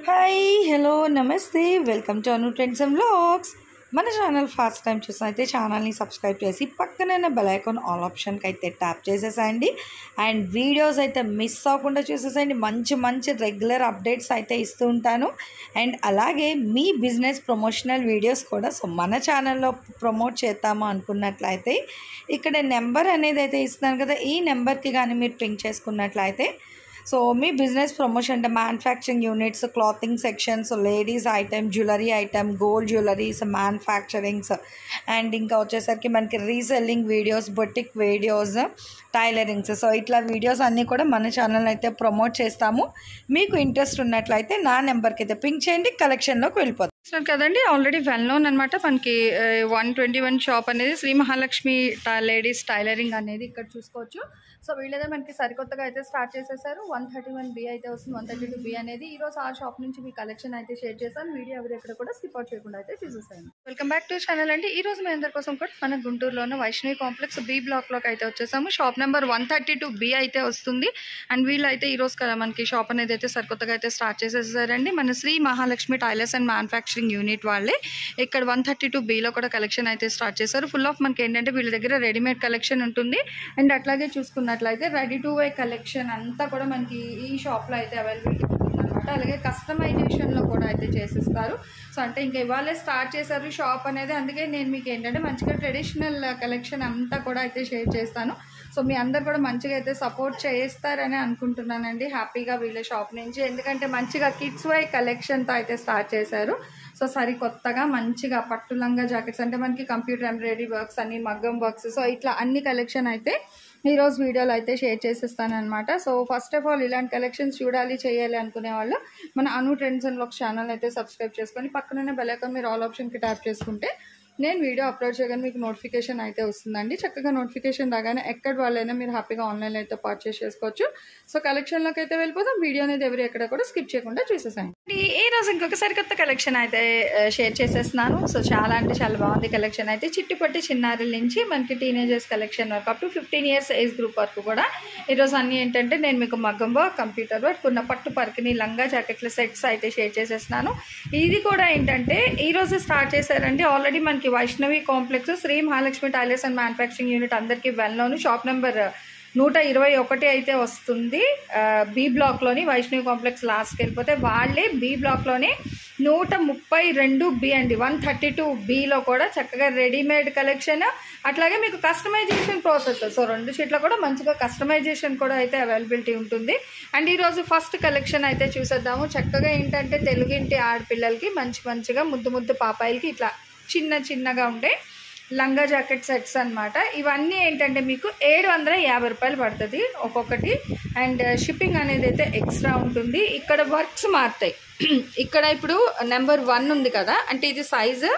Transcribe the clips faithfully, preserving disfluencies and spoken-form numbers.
Hi hello నమస్తే welcome to Anu trends and vlogs. మన channel first time చూసిన అయితే ఛానల్ని సబ్స్క్రైబ్ చేసి పక్కన బెల్ ఐకాన్ ఆల్ ఆప్షన్కి అయితే ట్యాప్ చేసేసేయండి. అండ్ వీడియోస్ అయితే మిస్ అవ్వకుండా చూసేసేయండి. మంచి మంచి రెగ్యులర్ అప్డేట్స్ అయితే ఇస్తూ ఉంటాను. అండ్ అలాగే మీ బిజినెస్ ప్రమోషనల్ వీడియోస్ కూడా సో మన ఛానల్లో ప్రమోట్ చేద్దాము అనుకున్నట్లయితే ఇక్కడ నెంబర్ అనేది అయితే ఇస్తున్నాను కదా, ఈ నెంబర్కి కానీ మీరు పింక్ చేసుకున్నట్లయితే సో మీ బిజినెస్ ప్రమోషన్ అంటే manufacturing units, clothing sections, ladies item, jewellery item, gold jewelleries, manufacturings and ఇంకా వచ్చేసరికి మనకి reselling videos, boutique videos, tailorings, so ఇట్లా వీడియోస్ అన్నీ కూడా మన ఛానల్ అయితే ప్రమోట్ చేస్తాము. మీకు ఇంట్రెస్ట్ ఉన్నట్లయితే నా నెంబర్కి అయితే పింక్ చేయండి, కలెక్షన్లోకి వెళ్ళిపోతాం కదండి. ఆల్రెడీ వెల్ నోన్ అనమాట మనకి వన్ ట్వంటీ వన్ షాప్ అనేది శ్రీ మహాలక్ష్మి లేడీస్ టైలరింగ్ అనేది ఇక్కడ చూసుకోవచ్చు. సో వీళ్ళదే మనకి సరికొత్తగా అయితే స్టార్ట్ చేసేసారు. వన్ థర్టీ వన్ బి అయితే వస్తుంది, వన్ థర్టీ టూ బి అనేది. ఈరోజు ఆ షాప్ నుంచి మీ కలెక్షన్ అయితే షేర్ చేశాను. వీడియో ఎవరు ఎక్కడ కూడా స్కిప్ అవుట్ చేయకుండా అయితే చూసేసాను. వెల్కమ్ బ్యాక్ టు ఛానల్ అండి. ఈ రోజు మీ అందరి కోసం కూడా మన గుంటూరులో ఉన్న వైష్ణవి కాంప్లెక్స్ బి బ్లాక్లోకి అయితే వచ్చేసాము. Shop number one thirty two B అయితే వస్తుంది. అండ్ వీళ్ళు అయితే ఈరోజు కదా మనకి షాప్ అనేది అయితే సరికొత్తగా అయితే స్టార్ట్ చేసేసారండి. మన Shri Mahalakshmi tailors and manufacturing unit వాళ్ళే ఇక్కడ వన్ థర్టీ టూ బిలో కూడా కలెక్షన్ అయితే స్టార్ట్ చేశారు. ఫుల్ ఆఫ్ మనకి ఏంటంటే వీళ్ళ దగ్గర రెడీమేడ్ కలెక్షన్ ఉంటుంది. అండ్ అట్లాగే చూసుకున్నట్లయితే రెడీ టు వే కలెక్షన్ అంతా కూడా మనకి ఈ షాప్లో అయితే అవైలబిలిటీ ఉంటుందన్నమాట. అలాగే కస్టమైజేషన్లో కూడా అయితే చేసిస్తారు. సో అంటే ఇంకా ఇవాళే స్టార్ట్ చేశారు షాప్ అనేది. అందుకే నేను మీకు ఏంటంటే మంచిగా ట్రెడిషనల్ కలెక్షన్ అంతా కూడా అయితే షేర్ చేస్తాను. సో మీ అందరు కూడా మంచిగా అయితే సపోర్ట్ చేస్తారని అనుకుంటున్నానండి హ్యాపీగా వీళ్ళ షాప్ నుంచి. ఎందుకంటే మంచిగా కిడ్స్ వై కలెక్షన్తో అయితే స్టార్ట్ చేశారు. సో సరికొత్తగా మంచిగా పట్టు లంగా జాకెట్స్ అంటే మనకి కంప్యూటర్ ఎంబ్రాయిడరీ వర్క్స్ అన్ని, మగ్గం వర్క్స్, సో ఇట్లా అన్ని కలెక్షన్ అయితే ఈరోజు వీడియోలో అయితే షేర్ చేసేస్తాను అనమాట. సో ఫస్ట్ ఆఫ్ ఆల్ ఇలాంటి కలెక్షన్స్ చూడాలి చేయాలి అనుకునే వాళ్ళు మన Anu trends and vlogs channel అయితే సబ్స్క్రైబ్ చేసుకొని పక్కనే బెల్ ఐకాన్ మీరు ఆల్ ఆప్షన్కి ట్యాప్ చేసుకుంటే నేను వీడియో అప్లోడ్ చేయగానే మీకు నోటిఫికేషన్ అయితే వస్తుందండి. చక్కగా నోటిఫికేషన్ రాగానే ఎక్కడ వాళ్ళైనా మీరు హ్యాపీగా ఆన్లైన్లో అయితే పర్చేస్ చేసుకోవచ్చు. సో కలెక్షన్లోకి అయితే వెళ్ళిపోతాం. వీడియో అనేది ఎవరు ఎక్కడ కూడా స్కిప్ చేయకుండా చూసేసాను. ఈ రోజు ఇంకొక సరికొత్త కలెక్షన్ అయితే షేర్ చేసేస్తున్నాను. సో చాలా అంటే చాలా బాగుంది కలెక్షన్ అయితే. చిట్టుపట్టి చిన్నారుల నుంచి మనకి టీనేజర్స్ కలెక్షన్ వరకు up to fifteen years age group వరకు కూడా ఈరోజు అన్నీ ఏంటంటే నేను మీకు మగ్గం వర్క్, కంప్యూటర్ వర్క్, ఉన్న పట్టు పరికిని, లంగా జాకెట్ల సెట్స్ అయితే షేర్ చేసేస్తున్నాను. ఇది కూడా ఏంటంటే ఈరోజు స్టార్ట్ చేశారండి. ఆల్రెడీ మనకి Vaishnavi complex Shri Mahalakshmi tailors and manufacturing unit అందరికీ వెల్ నోన్. షాప్ నెంబర్ నూట ఇరవై ఒకటి అయితే వస్తుంది బి బ్లాక్లోని. వైష్ణవి కాంప్లెక్స్ లాస్ట్కి వెళ్ళిపోతే వాళ్ళే బి బ్లాక్లోనే నూట ముప్పై రెండు బి అండి, వన్ థర్టీ టూ బిలో కూడా చక్కగా రెడీమేడ్ కలెక్షన్, అట్లాగే మీకు కస్టమైజేషన్ ప్రాసెస్. సో రెండు షీట్లో కూడా మంచిగా కస్టమైజేషన్ కూడా అయితే అవైలబిలిటీ ఉంటుంది. అండ్ ఈరోజు ఫస్ట్ కలెక్షన్ అయితే చూసేద్దాము. చక్కగా ఏంటంటే తెలుగింటి ఆడపిల్లలకి మంచి మంచిగా ముద్దు ముద్దు పాపాయిలకి ఇట్లా చిన్న చిన్నగా ఉండే లంగా జాకెట్ సెట్స్ అనమాట. ఇవన్నీ ఏంటంటే మీకు ఏడు వందల యాభై రూపాయలు పడుతుంది ఒక్కొక్కటి. అండ్ షిప్పింగ్ అనేది అయితే ఎక్స్ట్రా ఉంటుంది. ఇక్కడ వర్క్స్ మారుతాయి. ఇక్కడ ఇప్పుడు నెంబర్ వన్ ఉంది కదా, అంటే ఇది సైజు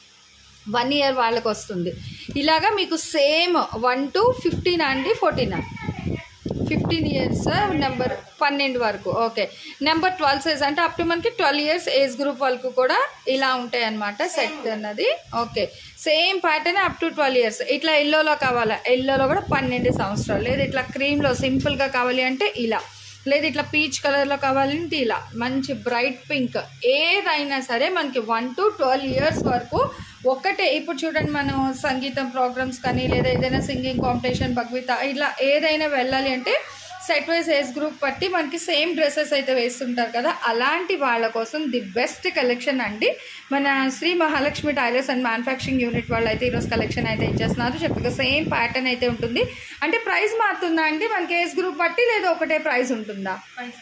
వన్ ఇయర్ వాళ్ళకి వస్తుంది. ఇలాగా మీకు సేమ్ వన్ టు ఫిఫ్టీన్ అండి, ఫోర్టీన్ ఫిఫ్టీన్ ఇయర్స్ నెంబర్ పన్నెండు వరకు. ఓకే, నెంబర్ ట్వెల్వ్ సైజ్ అంటే అప్ టు మనకి ట్వెల్వ్ ఇయర్స్ ఏజ్ గ్రూప్ వరకు కూడా ఇలా ఉంటాయి అన్నమాట సెట్ అన్నది. Okay, same pattern up to twelve years. ఇట్లా ఎల్లోలో కావాలా, ఎల్లోలో కూడా పన్నెండు సంవత్సరాలు. లేదు ఇట్లా క్రీమ్లో సింపుల్గా కావాలి అంటే ఇలా, లేదు ఇట్లా పీచ్ కలర్లో కావాలంటే ఇలా, మంచి బ్రైట్ పింక్, ఏదైనా సరే మనకి వన్ టు ట్వెల్వ్ ఇయర్స్ వరకు ఒక్కటే. ఇప్పుడు చూడండి మనం సంగీతం ప్రోగ్రామ్స్ కానీ లేదా ఏదైనా సింగింగ్ కాంపిటీషన్, భగవత ఇట్లా ఏదైనా వెళ్ళాలి అంటే సెట్ వైజ్ ఏజ్ గ్రూప్ బట్టి మనకి సేమ్ డ్రెస్సెస్ అయితే వేస్తుంటారు కదా, అలాంటి వాళ్ళ కోసం ది బెస్ట్ కలెక్షన్ అండి మన Shri Mahalakshmi tailors and manufacturing unit వాళ్ళు అయితే ఈరోజు కలెక్షన్ అయితే ఇచ్చేస్తున్నారు. చక్కగా సేమ్ ప్యాటర్న్ అయితే ఉంటుంది. అంటే ప్రైస్ మారుతుందా అండి మనకి ఏజ్ గ్రూప్ బట్టి, లేదా ఒకటే ప్రైస్ ఉంటుందా?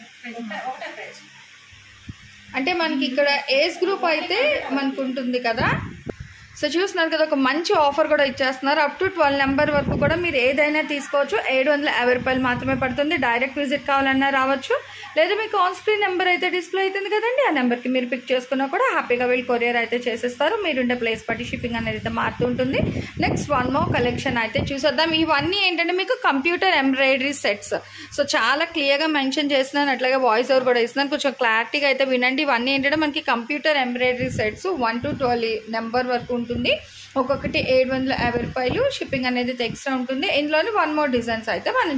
అంటే మనకి ఇక్కడ ఏజ్ గ్రూప్ అయితే మనకు ఉంటుంది కదా. సో చూస్తున్నారు కదా, ఒక మంచి ఆఫర్ కూడా ఇచ్చేస్తున్నారు. అప్ టు ట్వెల్వ్ నెంబర్ వరకు కూడా మీరు ఏదైనా తీసుకోవచ్చు. ఏడు వందల యాభై రూపాయలు మాత్రమే పడుతుంది. డైరెక్ట్ విజిట్ కావాలన్నా రావచ్చు, లేదా మీకు ఆన్ స్క్రీన్ నెంబర్ అయితే డిస్ప్లే అవుతుంది కదండి, ఆ నెంబర్కి మీరు పిక్ చేసుకున్నా కూడా హ్యాపీగా వీళ్ళు కొరియర్ అయితే చేసేస్తారు. మీరుండే ప్లేస్ బట్టి షిప్పింగ్ అనేది అయితే మారుతూ ఉంటుంది. నెక్స్ట్ వన్ మోర్ కలెక్షన్ అయితే చూసేద్దాం. ఇవన్నీ ఏంటంటే మీకు కంప్యూటర్ ఎంబ్రాయిడరీ సెట్స్. సో చాలా క్లియర్గా మెన్షన్ చేస్తున్నాను, అట్లాగే వాయిస్ ఓవర్ కూడా ఇస్తున్నాను, కొంచెం క్లారిటీగా అయితే వినండి. ఇవన్నీ ఏంటంటే మనకి computer embroidery sets one to twelve number వరకు ఉంటుంది. ఒక్కొక్కటి ఏడు వందల యాభై రూపాయలు. షిప్పింగ్ అనేది ఎక్స్ట్రా ఉంటుంది. ఇందులోని వన్ మోర్ డిజైన్స్ అయితే మనం చూసాం.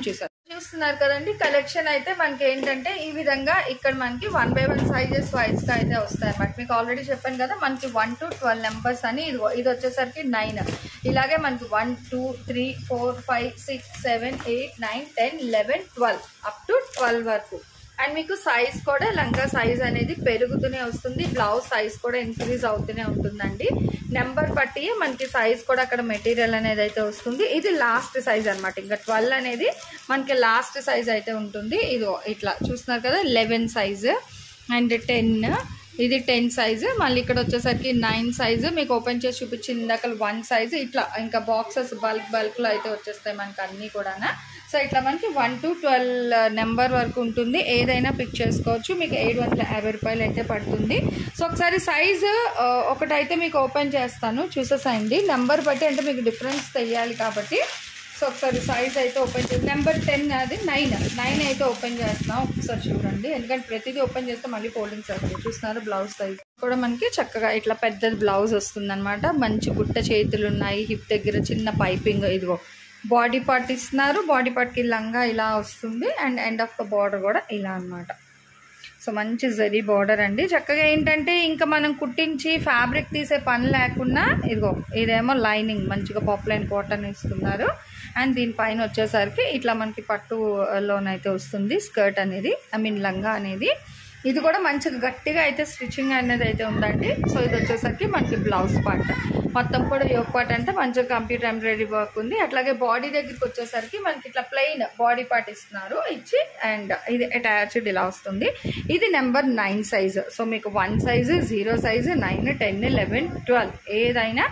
చూస్తున్నారు కదండి, కలెక్షన్ అయితే మనకి ఏంటంటే ఈ విధంగా ఇక్కడ మనకి one by one sizes wise గా అయితే వస్తాయి అన్నమాట. మీకు ఆల్రెడీ చెప్పాను కదా మనకి వన్ టు ట్వెల్వ్ నెంబర్స్ అని. ఇది ఇది వచ్చేసరికి నైన్. ఇలాగే మనకి one two three four five six seven eight nine ten eleven twelve up to twelve వరకు. అండ్ మీకు సైజ్ కూడా లంగా సైజ్ అనేది పెరుగుతూనే వస్తుంది, బ్లౌజ్ సైజ్ కూడా ఇంక్రీజ్ అవుతూనే ఉంటుందండి. నెంబర్ బట్టి మనకి సైజ్ కూడా అక్కడ మెటీరియల్ అనేది అయితే వస్తుంది. ఇది లాస్ట్ సైజ్ అనమాట. ఇంకా ట్వెల్వ్ అనేది మనకి లాస్ట్ సైజ్ అయితే ఉంటుంది. ఇది ఇట్లా చూస్తున్నారు కదా లెవెన్ సైజు అండ్ టెన్, ఇది టెన్ సైజు. మళ్ళీ ఇక్కడ వచ్చేసరికి నైన్ సైజు మీకు ఓపెన్ చేసి చూపించింది ఇందాక వన్ సైజు. ఇట్లా ఇంకా బాక్సెస్ బల్క్ బల్క్లో అయితే వచ్చేస్తాయి మనకి అన్నీ కూడా. సో ఇట్లా మనకి వన్ టు ట్వెల్వ్ నెంబర్ వరకు ఉంటుంది. ఏదైనా పిక్ చేసుకోవచ్చు. మీకు ఏడు వందల యాభై రూపాయలు అయితే పడుతుంది. సో ఒకసారి సైజు ఒకటైతే మీకు ఓపెన్ చేస్తాను చూసేసాయండి. నెంబర్ బట్టి అంటే మీకు డిఫరెన్స్ తెలియాలి కాబట్టి. సో ఒకసారి సైజ్ అయితే ఓపెన్ చేసి నెంబర్ టెన్ అది నైన్ నైన్ అయితే ఓపెన్ చేస్తాం. ఒకసారి చూడండి, ఎందుకంటే ప్రతిదీ ఓపెన్ చేస్తే మళ్ళీ ఫోల్డింగ్స్ అవుతాయి. చూస్తున్నారు బ్లౌజ్ సైజ్ కూడా మనకి చక్కగా ఇట్లా పెద్ద బ్లౌజ్ వస్తుంది అనమాట. మంచి బుట్ట చేతులు ఉన్నాయి, హిప్ దగ్గర చిన్న పైపింగ్. ఇదిగో బాడీ పార్ట్ ఇస్తున్నారు, బాడీ పార్ట్కి లంగా ఇలా వస్తుంది and end of the border కూడా ఇలా అనమాట. సో మంచి జరీ బార్డర్ అండి. చక్కగా ఏంటంటే ఇంకా మనం కుట్టించి ఫ్యాబ్రిక్ తీసే పని లేకుండా ఇదిగో ఇదేమో లైనింగ్ మంచిగా పాప్లైన్ కాటన్ ఇస్తున్నారు. అండ్ దీనిపైన వచ్చేసరికి ఇట్లా మనకి పట్టులోనైతే వస్తుంది స్కర్ట్ అనేది, ఐ మీన్ లంగా అనేది. ఇది కూడా మంచిగా గట్టిగా అయితే స్టిచ్చింగ్ అనేది అయితే ఉందండి. సో ఇది వచ్చేసరికి మనకి బ్లౌజ్ పార్ట్ మొత్తం కూడా యోక్ పార్ట్ అంటే మంచిగా కంప్యూటర్ ఎంబ్రాయిడరీ వర్క్ ఉంది. అట్లాగే బాడీ దగ్గరికి వచ్చేసరికి మనకి ఇట్లా ప్లెయిన్ బాడీ పార్ట్ ఇస్తున్నారు ఇచ్చి, అండ్ ఇది అటాచ్డ్ ఇలా వస్తుంది. ఇది నెంబర్ నైన్ సైజు. సో మీకు one size, zero size, nine, ten, eleven, twelve ఏదైనా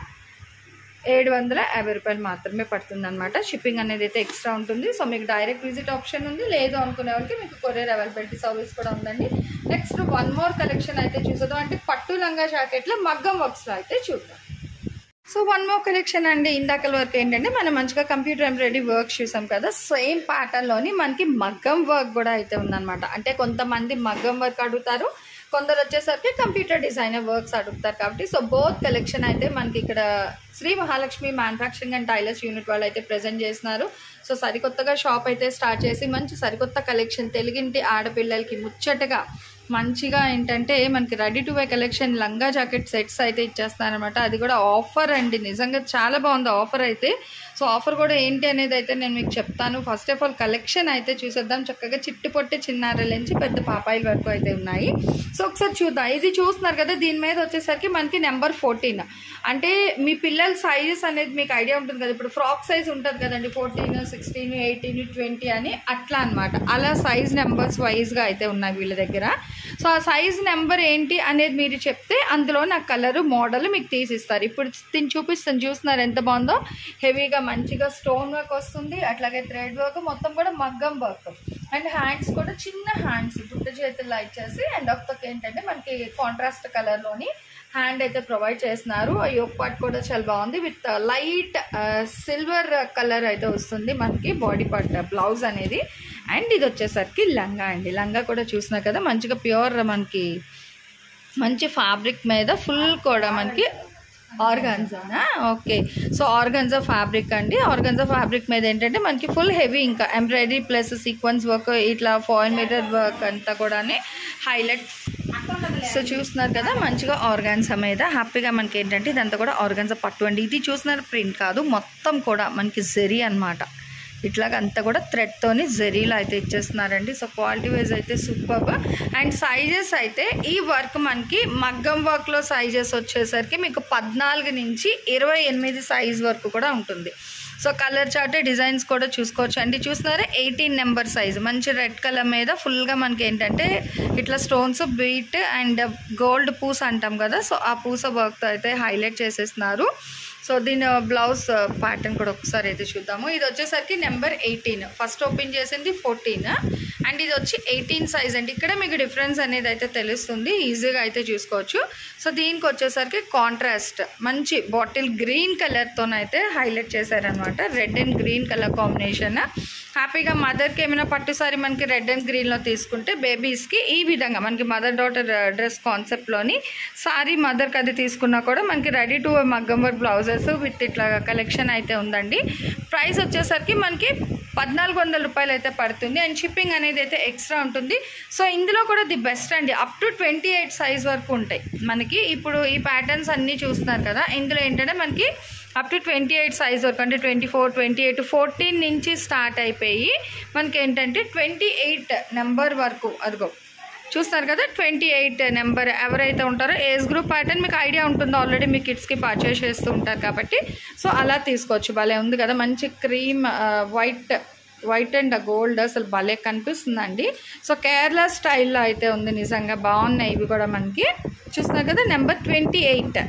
ఏడు వందల యాభై రూపాయలు మాత్రమే పడుతుంది అనమాట. షిప్పింగ్ అనేది అయితే ఎక్స్ట్రా ఉంటుంది. సో మీకు డైరెక్ట్ విజిట్ ఆప్షన్ ఉంది, లేదు అనుకునే వాళ్ళకి మీకు కొరియర్ అవైలబిలిటీ సర్వీస్ కూడా ఉందండి. నెక్స్ట్ వన్ మోర్ కలెక్షన్ అయితే చూద్దాం. అంటే పట్టు లంగా జాకెట్లో మగ్గం వర్క్స్లో అయితే చూద్దాం. సో వన్ మోర్ కలెక్షన్ అండి. ఇందాకల వరకు ఏంటంటే మనం మంచిగా కంప్యూటర్ ఎంబ్రాయిడరీ వర్క్ చూసాం కదా, సేమ్ ప్యాటర్న్లోని మనకి మగ్గం వర్క్ కూడా అయితే ఉందన్నమాట. అంటే కొంతమంది మగ్గం వర్క్ అడుగుతారు, కొందరు వచ్చేసరికి కంప్యూటర్ డిజైనర్ వర్క్స్ అడుగుతారు కాబట్టి. సో బోత్ కలెక్షన్ అయితే మనకి ఇక్కడ Shri Mahalakshmi manufacturing and tailors unit వాళ్ళు అయితే ప్రెజెంట్ చేస్తున్నారు. సో సరికొత్తగా షాప్ అయితే స్టార్ట్ చేసి మంచి సరికొత్త కలెక్షన్ తెలుగింటి ఆడపిల్లలకి ముచ్చటగా మంచిగా ఏంటంటే మనకి రెడీ టు వే కలెక్షన్ లంగా జాకెట్ సెట్స్ అయితే ఇచ్చేస్తారనమాట. అది కూడా ఆఫర్ అండి, నిజంగా చాలా బాగుంది ఆఫర్ అయితే. సో ఆఫర్ కూడా ఏంటి అనేది అయితే నేను మీకు చెప్తాను. ఫస్ట్ ఆఫ్ ఆల్ కలెక్షన్ అయితే చూసేద్దాం. చక్కగా చిట్టు పొట్టి చిన్నారల నుంచి పెద్ద పాపాయిల వరకు అయితే ఉన్నాయి. సో ఒకసారి చూద్దాం. ఇది చూస్తున్నారు కదా, దీని మీద వచ్చేసరికి మనకి నెంబర్ ఫోర్టీన్. అంటే మీ పిల్లల సైజెస్ అనేది మీకు ఐడియా ఉంటుంది కదా, ఇప్పుడు ఫ్రాక్ సైజ్ ఉంటుంది కదండి, ఫోర్టీన్, సిక్స్టీన్, ఎయిటీన్, ట్వంటీ అని అట్లా అనమాట. అలా సైజ్ నెంబర్స్ వైజ్గా అయితే ఉన్నాయి వీళ్ళ దగ్గర. సో ఆ సైజ్ నెంబర్ ఏంటి అనేది మీరు చెప్తే అందులో నా కలరు మోడల్ మీకు తీసిస్తారు. ఇప్పుడు దీన్ని చూపిస్తాను, చూస్తున్నారు ఎంత బాగుందో. హెవీగా మంచిగా స్టోన్ వర్క్ వస్తుంది, అట్లాగే థ్రెడ్ వర్క్, మొత్తం కూడా మగ్గం వర్క్. అండ్ హ్యాండ్స్ కూడా చిన్న హ్యాండ్స్ బుట్ట చేతుల్లో ఇచ్చేసి అండ్ ఆఫ్ తక్ ఏంటంటే మనకి కాంట్రాస్ట్ కలర్లోని హ్యాండ్ అయితే ప్రొవైడ్ చేస్తున్నారు. యోక్ పార్ట్ కూడా చాలా బాగుంది, విత్ లైట్ సిల్వర్ కలర్ అయితే వస్తుంది మనకి బాడీ పార్ట్ బ్లౌజ్ అనేది. అండ్ ఇది వచ్చేసరికి లంగా అండి. లంగా కూడా చూసినా కదా మంచిగా ప్యూర్ మనకి మంచి ఫ్యాబ్రిక్ మీద ఫుల్ కూడా మనకి ఆర్గాన్జానా, ఓకే. సో ఆర్గాన్జా ఫ్యాబ్రిక్ అండి. ఆర్గాన్జా ఫ్యాబ్రిక్ మీద ఏంటంటే మనకి ఫుల్ హెవీ ఇంకా ఎంబ్రాయిడరీ ప్లస్ సీక్వెన్స్ వర్క్, ఇట్లా ఫాయిల్ మిర్రర్ వర్క్ అంతా కూడా హైలైట్. సో చూస్తున్నారు కదా మంచిగా ఆర్గాన్జా మీద హ్యాపీగా మనకి ఏంటంటే ఇదంతా కూడా ఆర్గాన్జా పట్టు అండి. ఇది చూస్తున్నారు ప్రింట్ కాదు, మొత్తం కూడా మనకి జరీ అనమాట. ఇట్లాగ అంతా కూడా థ్రెడ్తోని జరీలో అయితే ఇచ్చేస్తున్నారండి. సో క్వాలిటీ వైజ్ అయితే సూపర్. అండ్ సైజెస్ అయితే ఈ వర్క్ మనకి మగ్గం వర్క్లో సైజెస్ వచ్చేసరికి మీకు పద్నాలుగు నుంచి ఇరవై ఎనిమిది సైజ్ వరకు కూడా ఉంటుంది. సో కలర్ చార్ట్ డిజైన్స్ కూడా చూసుకోవచ్చు అండి. చూస్తున్నారా ఎయిటీన్ నెంబర్ సైజ్ మంచి రెడ్ కలర్ మీద ఫుల్గా మనకి ఏంటంటే ఇట్లా స్టోన్స్ బీట్ అండ్ గోల్డ్ పూస అంటాం కదా, సో ఆ పూస వర్క్తో అయితే హైలైట్ చేసేస్తున్నారు. సో దీని బ్లౌజ్ ప్యాటర్న్ కూడా ఒకసారి అయితే చూద్దాము. ఇది వచ్చేసరికి నెంబర్ ఎయిటీన్, ఫస్ట్ ఓపెన్ చేసింది ఫోర్టీన్ అండ్ ఇది వచ్చి ఎయిటీన్ సైజ్ అండి. ఇక్కడ మీకు డిఫరెన్స్ అనేది అయితే తెలుస్తుంది, ఈజీగా అయితే చూసుకోవచ్చు. సో దీనికి వచ్చేసరికి కాంట్రాస్ట్ మంచి బాటిల్ గ్రీన్ కలర్తోనైతే హైలైట్ చేశారనమాట. Red and green colour combination. హ్యాపీగా మదర్కి ఏమైనా పట్టు సారీ మనకి రెడ్ అండ్ గ్రీన్లో తీసుకుంటే బేబీస్కి ఈ విధంగా మనకి మదర్ డాటర్ డ్రెస్ కాన్సెప్ట్లోని సారీ మదర్కి అది తీసుకున్నా కూడా మనకి రెడీ టు మగ్గం వర్క్ బ్లౌజెస్ విత్ ఇట్లా కలెక్షన్ అయితే ఉందండి. ప్రైస్ వచ్చేసరికి మనకి పద్నాలుగు వందల రూపాయలు అయితే పడుతుంది అండ్ షిప్పింగ్ అనేది అయితే ఎక్స్ట్రా ఉంటుంది. సో ఇందులో కూడా ది బెస్ట్ అండి, up to twenty eight size వరకు ఉంటాయి మనకి. ఇప్పుడు ఈ ప్యాటర్న్స్ అన్నీ చూస్తున్నారు కదా, ఇందులో ఏంటంటే మనకి up to twenty eight size వరకు అంటే twenty four twenty eight fourteen నుంచి స్టార్ట్ అయిపోయి మనకి ఏంటంటే ట్వంటీ ఎయిట్ నెంబర్ వరకు అదిగో చూస్తున్నారు కదా. ట్వంటీ ఎయిట్ నెంబర్ ఎవరైతే ఉంటారో ఏజ్ గ్రూప్ ప్యాటర్న్ మీకు ఐడియా ఉంటుంది, ఆల్రెడీ మీ కిడ్స్కి పర్చేస్ చేస్తూ ఉంటారు కాబట్టి సో అలా తీసుకోవచ్చు. భలే ఉంది కదా, మంచి cream white white and gold అసలు భలే కనిపిస్తుందండి. సో కేరళ స్టైల్లో అయితే ఉంది, నిజంగా బాగున్నాయి ఇవి కూడా మనకి. చూస్తున్నారు కదా నెంబర్ ట్వంటీ ఎయిట్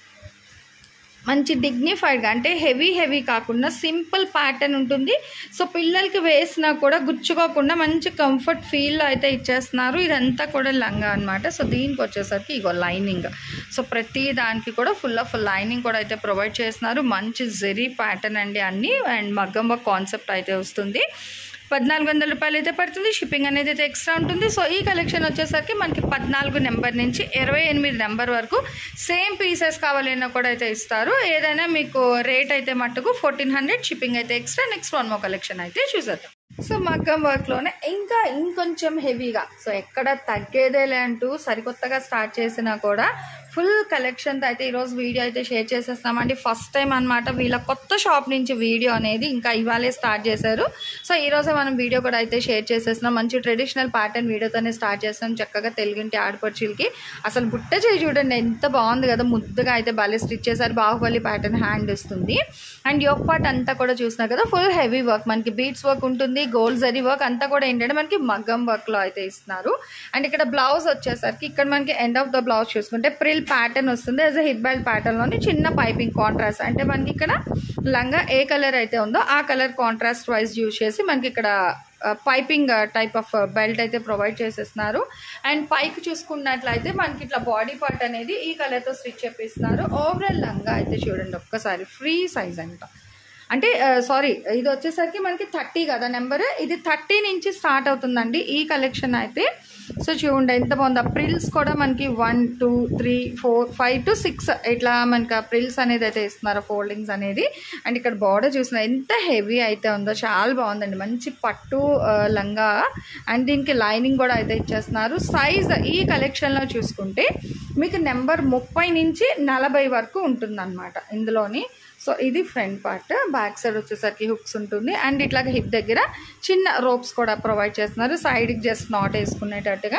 మంచి డిగ్నిఫైడ్గా అంటే హెవీ హెవీ కాకుండా సింపుల్ ప్యాటర్న్ ఉంటుంది. సో పిల్లలకి వేసినా కూడా గుచ్చుకోకుండా మంచి కంఫర్ట్ ఫీల్ అయితే ఇచ్చేస్తున్నారు. ఇదంతా కూడా లంగా అనమాట. సో దీనికి వచ్చేసరికి ఇగో లైనింగ్, సో ప్రతి దానికి కూడా ఫుల్ ఆఫ్ లైనింగ్ కూడా అయితే ప్రొవైడ్ చేస్తున్నారు. మంచి జెరీ ప్యాటర్న్ అండి అన్నీ, అండ్ మగ్గం వర్క్ కాన్సెప్ట్ అయితే వస్తుంది. పద్నాలుగు వందల రూపాయలు అయితే పడుతుంది, షిప్పింగ్ అనేది అయితే ఎక్స్ట్రా ఉంటుంది. సో ఈ కలెక్షన్ వచ్చేసరికి మనకి పద్నాలుగు నెంబర్ నుంచి ఇరవై ఎనిమిది నెంబర్ వరకు సేమ్ పీసెస్ కావాలన్నా కూడా అయితే ఇస్తారు. ఏదైనా మీకు రేట్ అయితే మట్టుకు ఫోర్టీన్ హండ్రెడ్ షిప్పింగ్ అయితే extra. Next one more collection అయితే చూసేద్దాం. సో మగ్గం వర్క్లోనే ఇంకా ఇంకొంచెం హెవీగా, సో ఎక్కడ తగ్గేదేలే అంటూ సరికొత్తగా స్టార్ట్ చేసినా కూడా ఫుల్ కలెక్షన్తో అయితే ఈరోజు వీడియో అయితే షేర్ చేసేస్తామండి. ఫస్ట్ టైం అనమాట వీళ్ళ కొత్త షాప్ నుంచి వీడియో అనేది ఇంకా ఇవాళే స్టార్ట్ చేశారు. సో ఈరోజే మనం వీడియో కూడా అయితే షేర్ చేసేస్తున్నాం. మంచి ట్రెడిషనల్ ప్యాటర్న్ వీడియోతోనే స్టార్ట్ చేస్తాం. చక్కగా తెలుగుంటి ఆడపడుచులకి అసలు బుట్ట చేయి చూడండి ఎంత బాగుంది కదా, ముద్దుగా అయితే భలే స్టిచ్ చేశారు. బాహుబలి ప్యాటర్న్ హ్యాండ్ వస్తుంది అండ్ యోక్ పార్ట్ అంతా కూడా చూస్తున్నారు కదా, ఫుల్ హెవీ వర్క్ మనకి బీట్స్ వర్క్ ఉంటుంది, గోల్డ్ జరీ వర్క్ అంతా కూడా ఏంటంటే మనకి మగ్గం వర్క్లో అయితే ఇస్తున్నారు. అండ్ ఇక్కడ బ్లౌజ్ వచ్చేసరికి ఇక్కడ మనకి ఎండ్ ఆఫ్ ద బ్లౌజ్ చూసుకుంటే ప్రిల్ ప్యాటర్న్ వస్తుంది. యాజ్ అ హిట్ బెల్ట్ ప్యాటర్న్లోని చిన్న పైపింగ్ కాంట్రాస్ట్, అంటే మనకి ఇక్కడ లంగా ఏ కలర్ అయితే ఉందో ఆ కలర్ కాంట్రాస్ట్ వైజ్ యూజ్ చేసి మనకి ఇక్కడ పైపింగ్ టైప్ ఆఫ్ బెల్ట్ అయితే ప్రొవైడ్ చేసేస్తున్నారు. అండ్ పైకి చూసుకున్నట్లయితే మనకి ఇట్లా బాడీ పార్ట్ అనేది ఈ కలర్తో స్టిచ్ చేపిస్తున్నారు. ఓవరాల్ లంగా అయితే చూడండి ఒక్కసారి ఫ్రీ సైజ్ అంట, అంటే సారీ ఇది వచ్చేసరికి మనకి థర్టీ కదా నెంబర్, ఇది థర్టీ నుంచి స్టార్ట్ అవుతుందండి ఈ కలెక్షన్ అయితే. సో చూడండి ఎంత బాగుంది. ఆ ప్రిల్స్ కూడా మనకి one two three four five to six ఇట్లా మనకి ఆ ప్రిల్స్ అనేది అయితే ఇస్తున్నారు, ఫోల్డింగ్స్ అనేది. అండ్ ఇక్కడ బార్డర్ చూసిన ఎంత హెవీ అయితే ఉందో చాలా బాగుందండి, మంచి పట్టు లంగా అండ్ దీనికి లైనింగ్ కూడా అయితే ఇచ్చేస్తున్నారు. సైజ్ ఈ కలెక్షన్లో చూసుకుంటే మీకు నెంబర్ ముప్పై నుంచి నలభై వరకు ఉంటుందన్నమాట ఇందులోని. సో ఇది ఫ్రంట్ పార్ట్, బ్యాక్ సైడ్ వచ్చేసరికి హుక్స్ ఉంటుంది అండ్ ఇట్లాగ హిప్ దగ్గర చిన్న రోప్స్ కూడా ప్రొవైడ్ చేస్తున్నారు, సైడ్కి జస్ట్ నాట్ వేసుకునేటట్టుగా.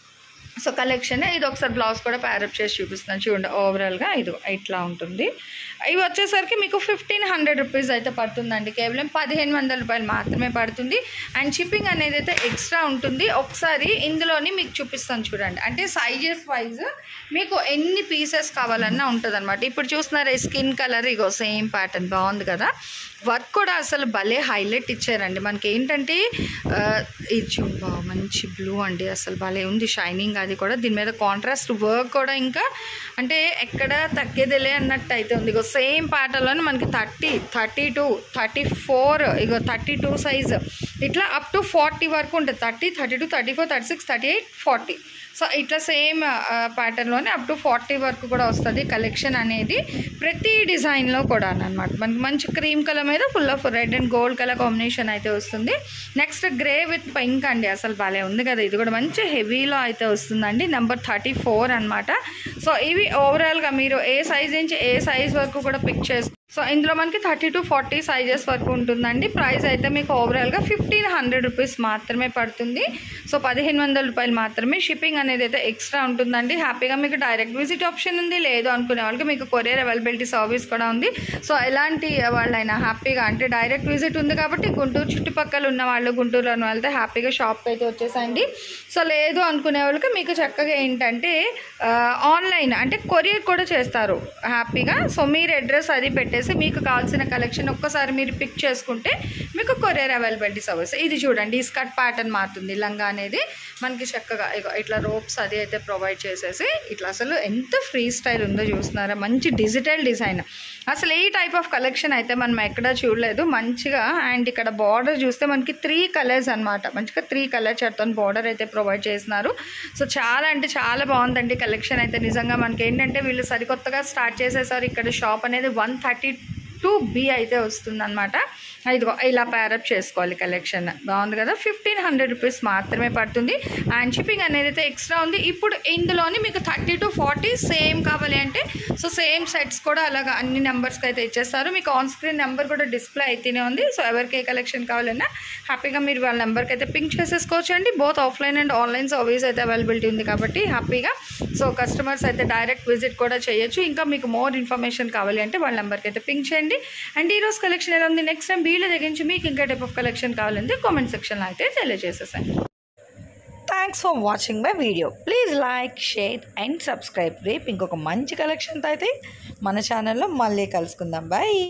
సో కలెక్షన్ ఇది ఒకసారి బ్లౌజ్ కూడా ప్యారప్ చేసి చూపిస్తున్నాను చూడండి. ఓవరాల్గా ఇది ఇట్లా ఉంటుంది. ఇవి వచ్చేసరికి మీకు ఫిఫ్టీన్ హండ్రెడ్ రూపీస్ అయితే పడుతుందండి, కేవలం పదిహేను వందల రూపాయలు మాత్రమే పడుతుంది. అండ్ షిప్పింగ్ అనేది అయితే ఎక్స్ట్రా ఉంటుంది. ఒకసారి ఇందులోని మీకు చూపిస్తాను చూడండి, అంటే సైజెస్ వైజ్ మీకు ఎన్ని పీసెస్ కావాలన్నా ఉంటుంది అనమాట. ఇప్పుడు చూస్తున్నారా స్కిన్ కలర్ ఇగో సేమ్ ప్యాటర్న్ బాగుంది కదా, వర్క్ కూడా అసలు భలే హైలైట్ ఇచ్చారండి. మనకి ఏంటంటే ఇది చూడ మంచి బ్లూ అండి, అసలు భలే ఉంది షైనింగ్ అది కూడా. దీని మీద కాంట్రాస్ట్ వర్క్ కూడా ఇంకా అంటే ఎక్కడ తగ్గేదిలే అన్నట్టు అయితే ఉంది. ఇగో సేమ్ ప్యాటర్న్లోనే మనకి thirty thirty two thirty four ఇగో థర్టీ టూ సైజ్ ఇట్లా అప్ టు ఫార్టీ వరకు ఉంటుంది. Thirty thirty two thirty four thirty six thirty eight forty so ఇట్లా సేమ్ ప్యాటర్న్లోనే అప్ టు ఫార్టీ వరకు కూడా వస్తుంది కలెక్షన్ అనేది ప్రతి డిజైన్లో కూడా అనమాట. మనకి మంచి క్రీమ్ కలర్ మీద full of red and gold colour combination అయితే వస్తుంది. నెక్స్ట్ గ్రే విత్ పింక్ అండి, అసలు భలే ఉంది కదా, ఇది కూడా మంచి హెవీలో అయితే వస్తుందండి. నెంబర్ థర్టీ ఫోర్ అనమాట. సో ఇవి ఓవరాల్గా మీరు ఏ సైజ్ నుంచి ఏ సైజ్ వరకు కూడా పిక్ చేసుకో. సో ఇందులో మనకి థర్టీ టు ఫార్టీ సైజెస్ వరకు ఉంటుందండి. ప్రైస్ అయితే మీకు ఓవరాల్గా ఫిఫ్టీన్ హండ్రెడ్ రూపీస్ మాత్రమే పడుతుంది. సో పదిహేను వందల రూపాయలు మాత్రమే. షిప్పింగ్ అనేది అయితే ఎక్స్ట్రా ఉంటుందండి. హ్యాపీగా మీకు డైరెక్ట్ విజిట్ ఆప్షన్ ఉంది, లేదు అనుకునే వాళ్ళకి మీకు కొరియర్ అవైలబిలిటీ సర్వీస్ కూడా ఉంది. సో ఎలాంటి వాళ్ళైనా హ్యాపీగా అంటే డైరెక్ట్ విజిట్ ఉంది కాబట్టి గుంటూరు చుట్టుపక్కల ఉన్న వాళ్ళు, గుంటూరులో ఉన్న వాళ్ళతో హ్యాపీగా షాప్కి అయితే వచ్చేసండి. సో లేదు అనుకునే వాళ్ళకి మీకు చక్కగా ఏంటంటే ఆన్లైన్ అంటే కొరియర్ కూడా చేస్తారు హ్యాపీగా. సో మీరు అడ్రస్ అది పెట్టే మీకు కావాల్సిన కలెక్షన్ ఒక్కసారి మీరు పిక్ చేసుకుంటే మీకు కొరియర్ అవైలబిలిటీ సర్వీస్. ఇది చూడండి ఈ స్కర్ట్ ప్యాటర్న్ మారుతుంది, లంగా అనేది మనకి చక్కగా ఇట్లా రోప్స్ అది అయితే ప్రొవైడ్ చేసేసి ఇట్లా అసలు ఎంత ఫ్రీ స్టైల్ ఉందో చూస్తున్నారా, మంచి డిజిటల్ డిజైన్. అసలు ఈ టైప్ ఆఫ్ కలెక్షన్ అయితే మనం ఎక్కడా చూడలేదు మంచిగా. అండ్ ఇక్కడ బార్డర్ చూస్తే మనకి త్రీ కలర్స్ అనమాట, మంచిగా త్రీ కలర్ చర్తో బార్డర్ అయితే ప్రొవైడ్ చేస్తున్నారు. సో చాలా అంటే చాలా బాగుందండి కలెక్షన్ అయితే. నిజంగా మనకి ఏంటంటే వీళ్ళు సరికొత్తగా స్టార్ట్ చేసేసారు ఇక్కడ షాప్ అనేది. వన్ థర్టీ టూ బి అయితే వస్తుంది అనమాట. ఇదిగో ఇలా ప్యారప్ చేసుకోవాలి. కలెక్షన్ బాగుంది కదా, ఫిఫ్టీన్ హండ్రెడ్ రూపీస్ మాత్రమే పడుతుంది. అండ్ షిప్పింగ్ అనేది అయితే ఎక్స్ట్రా ఉంది. ఇప్పుడు ఇందులోని మీకు థర్టీ టు ఫార్టీ సేమ్ కావాలి అంటే సో సేమ్ సెట్స్ కూడా అలాగా అన్ని నెంబర్స్కి అయితే ఇచ్చేస్తారు. మీకు ఆన్ స్క్రీన్ నెంబర్ కూడా డిస్ప్లే అయితేనే ఉంది. సో ఎవరికి ఏ కలెక్షన్ కావాలన్నా హ్యాపీగా మీరు వాళ్ళ నెంబర్కి అయితే పింక్ చేసేసుకోవచ్చు అండి. Both offline and online service అయితే అవైలబిలిటీ ఉంది కాబట్టి హ్యాపీగా సో కస్టమర్స్ అయితే డైరెక్ట్ విజిట్ కూడా చేయొచ్చు. ఇంకా మీకు మోర్ ఇన్ఫర్మేషన్ కావాలి అంటే వాళ్ళ నెంబర్కి అయితే పింక్ చేయండి. అండ్ ఈరోజు కలెక్షన్ ఎలా ఉంది, నెక్స్ట్ టైం వీళ్ళ దగ్గర నుంచి మీకు ఇంకా టైప్ ఆఫ్ కలెక్షన్ కావాలంటే కామెంట్ సెక్షన్లో అయితే తెలియజేసేసాను. Thanks for watching my video. Please like, share and subscribe. రేపు ఇంకొక మంచి కలెక్షన్తో అయితే మన ఛానల్లో మళ్ళీ కలుసుకుందాం. బాయ్.